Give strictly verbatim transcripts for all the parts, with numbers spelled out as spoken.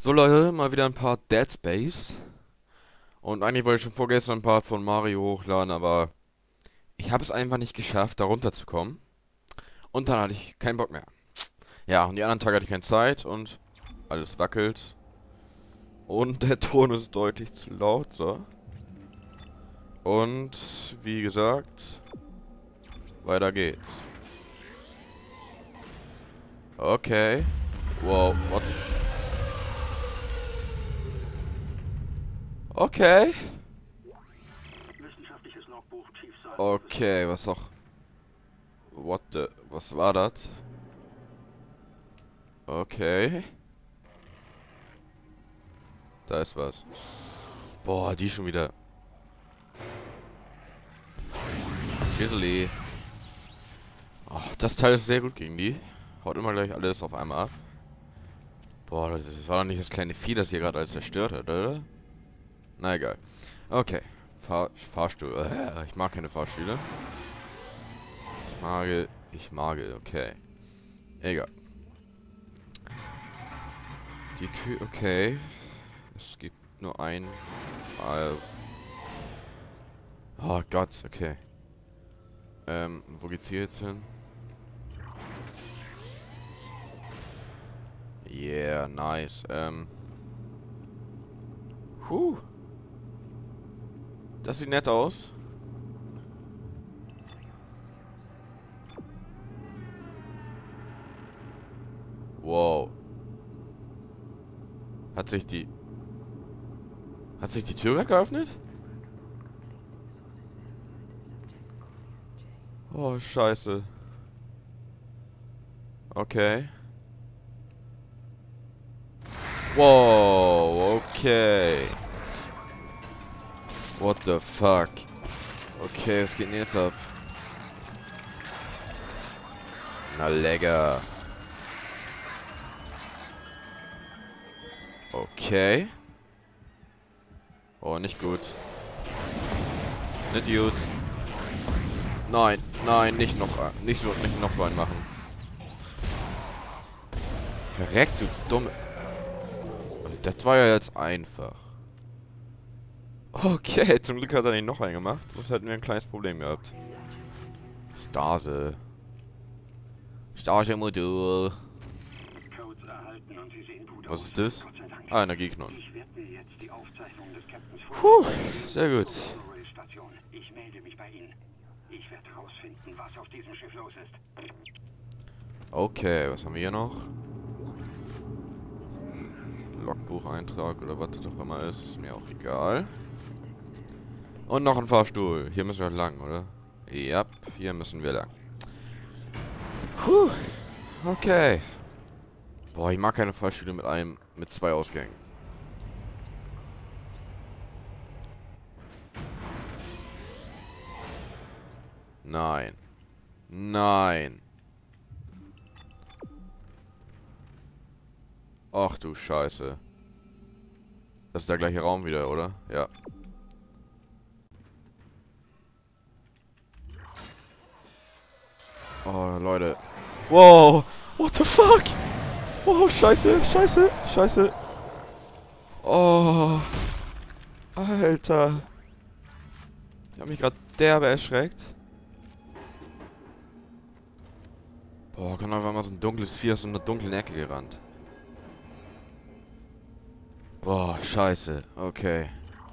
So Leute, mal wieder ein paar Dead Space. Und eigentlich wollte ich schon vorgestern ein paar von Mario hochladen, aber ich habe es einfach nicht geschafft, da runterzukommen. Und dann hatte ich keinen Bock mehr. Ja, und die anderen Tage hatte ich keine Zeit und alles wackelt. Und der Ton ist deutlich zu laut, so. Und wie gesagt, weiter geht's. Okay. Wow, what the f- Okay. Wissenschaftliches Logbuch Tiefsee. Okay, was auch. What the. Was war das? Okay. Da ist was. Boah, die schon wieder. Schisseli. Oh, das Teil ist sehr gut gegen die. Haut immer gleich alles auf einmal ab. Boah, das, das war doch nicht das kleine Vieh, das hier gerade alles zerstört hat, oder? Na egal. Okay. Fahr Fahrstuhl. Äh, ich mag keine Fahrstühle. Ich mag. Ich mag. Okay. Egal. Die Tür. Okay. Es gibt nur ein. Äh, oh Gott, okay. Ähm, wo geht's hier jetzt hin? Yeah, nice. Ähm. Huh. Das sieht nett aus. Wow. Hat sich die... Hat sich die Tür gerade geöffnet? Oh, scheiße. Okay. Wow, okay. What the fuck? Okay, was geht denn jetzt ab? Na lecker. Okay. Oh, nicht gut. Nicht gut. Nein, nein, nicht noch, nicht so, nicht noch so einen machen. Verreck, du dumme... Das war ja jetzt einfach. Okay, zum Glück hat er nicht noch einen gemacht. Das hätten wir ein kleines Problem gehabt. Stase. Stase-Modul. Codes erhalten und Sie sehen gut Was aus. ist das? Gott sei Dank. Ah, Energieknoten. Ich werde mir jetzt die Aufzeichnung des Captains Puh, sehr gut. Station. Ich melde mich bei Ihnen. Ich werde herausfinden, was auf diesem Schiff los ist. Okay, was haben wir hier noch? Logbucheintrag oder was das auch immer ist, ist mir auch egal. Und noch ein Fahrstuhl. Hier müssen wir lang, oder? Ja, hier müssen wir lang. Puh. Okay. Boah, ich mag keine Fahrstühle mit einem, mit zwei Ausgängen. Nein. Nein. Ach du Scheiße. Das ist der gleiche Raum wieder, oder? Ja. Oh, Leute. Wow. What the fuck? Oh, scheiße, scheiße, scheiße. Oh. Alter. Ich hab mich gerade derbe erschreckt. Boah, kann einfach mal so ein dunkles Vieh aus so einer dunklen Ecke gerannt. Boah, scheiße. Okay.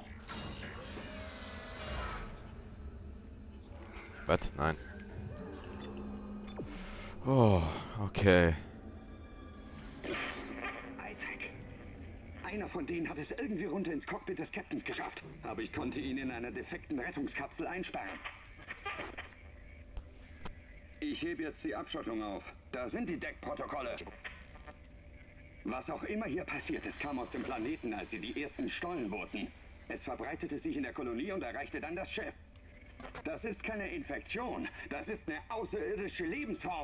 Was? Nein. Oh, okay. Isaac. Einer von denen hat es irgendwie runter ins Cockpit des Captains geschafft. Aber ich konnte ihn in einer defekten Rettungskapsel einsperren. Ich hebe jetzt die Abschottung auf. Da sind die Deckprotokolle. Was auch immer hier passiert ist, kam aus dem Planeten, als sie die ersten Stollen boten. Es verbreitete sich in der Kolonie und erreichte dann das Schiff. Das ist keine Infektion. Das ist eine außerirdische Lebensform.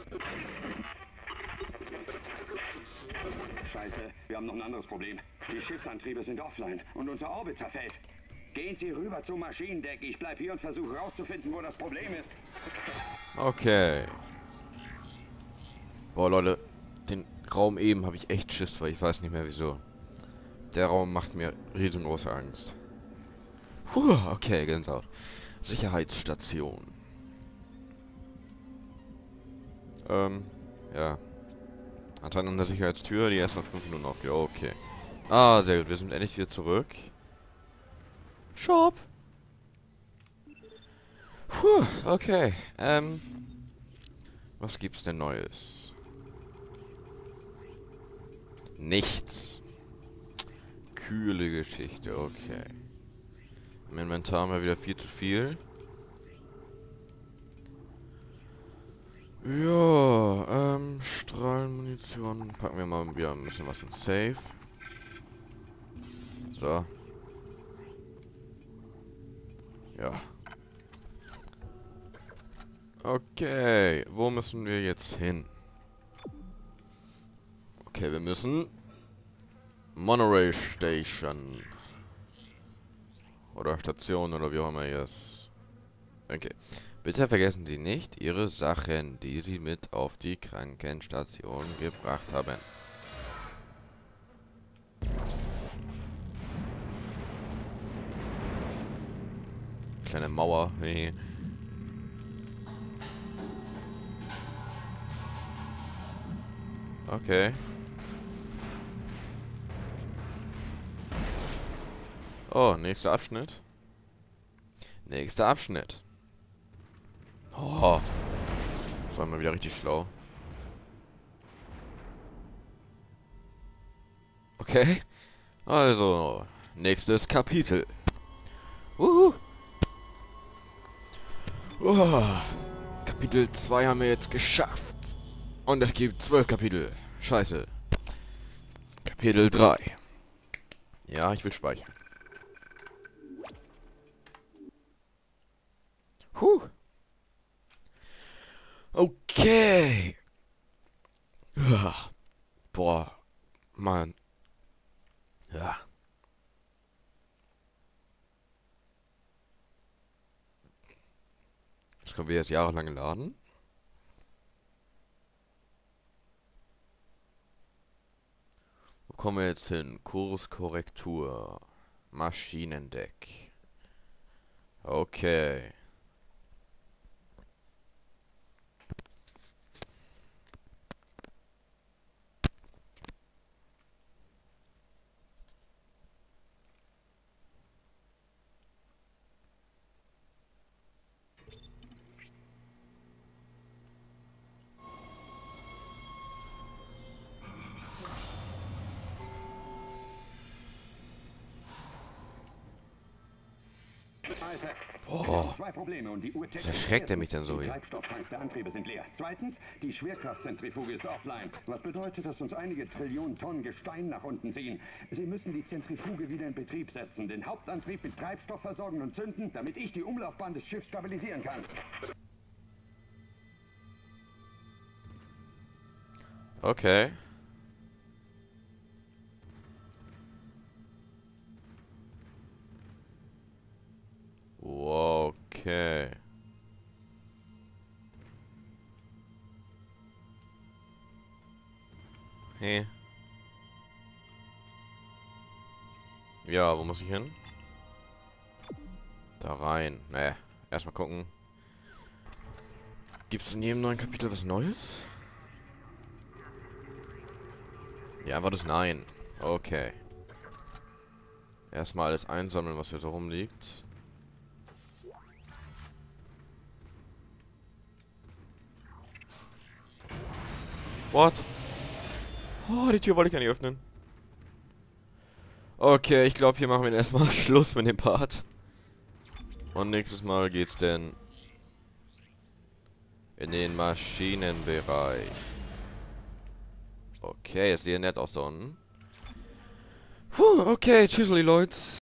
Scheiße, wir haben noch ein anderes Problem. Die Schiffsantriebe sind offline und unser Orbit zerfällt. Gehen Sie rüber zum Maschinendeck. Ich bleib hier und versuche herauszufinden, wo das Problem ist. Okay. Boah, Leute. Den Raum eben habe ich echt Schiss vor. Ich weiß nicht mehr wieso. Der Raum macht mir riesengroße Angst. Puh, okay, Gänsehaut. Sicherheitsstation. Ähm, ja. Anscheinend eine Sicherheitstür, die erst nach fünf Minuten aufgeht. Okay. Ah, sehr gut. Wir sind endlich wieder zurück. Shop. Puh, okay. Ähm. Was gibt's denn Neues? Nichts. Kühle Geschichte, okay. Im Inventar haben wir wieder viel zu viel. Ja, ähm, Strahlenmunition. Packen wir mal wieder ein bisschen was in Safe. So. Ja. Okay, wo müssen wir jetzt hin? Okay, wir müssen Monorail Station. Oder Station oder wie auch immer ihr es... Okay. Bitte vergessen Sie nicht Ihre Sachen, die Sie mit auf die Krankenstation gebracht haben. Kleine Mauer. Hey. Okay. Oh, nächster Abschnitt. Nächster Abschnitt. Oh. Das war mal wieder richtig schlau. Okay. Also, nächstes Kapitel. Uhu. Oh. Kapitel zwei haben wir jetzt geschafft. Und es gibt zwölf Kapitel. Scheiße. Kapitel drei. Ja, ich will speichern. Huh. Okay. Ja. Boah. Mann. Ja. Das können wir jetzt jahrelang laden. Wo kommen wir jetzt hin? Kurskorrektur. Maschinendeck. Okay. Boah. Was erschreckt er mich denn so Die hier? Treibstofftanks der Antriebe sind leer. Zweitens, die Schwerkraftzentrifuge ist offline. Was bedeutet, dass uns einige Trillionen Tonnen Gestein nach unten ziehen. Sie müssen die Zentrifuge wieder in Betrieb setzen, den Hauptantrieb mit Treibstoff versorgen und zünden, damit ich die Umlaufbahn des Schiffs stabilisieren kann. Okay. Okay. Hey. Ja, wo muss ich hin? Da rein. Naja, erstmal gucken. Gibt es in jedem neuen Kapitel was Neues? Ja, war das Nein. Okay. Erstmal alles einsammeln, was hier so rumliegt. What? Oh, die Tür wollte ich gar nicht öffnen. Okay, ich glaube, hier machen wir erstmal Schluss mit dem Part. Und nächstes Mal geht's denn in den Maschinenbereich. Okay, jetzt sieht nett aus da unten. Puh, okay, tschüssli, Leute.